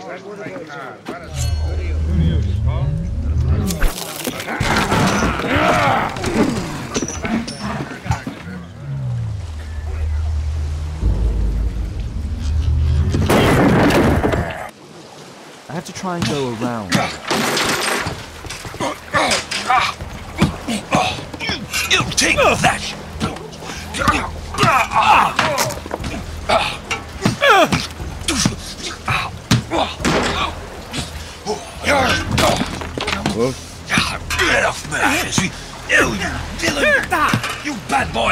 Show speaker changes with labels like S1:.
S1: I have to try and go around.
S2: You take that! Get off my ass! You villain! You bad boy!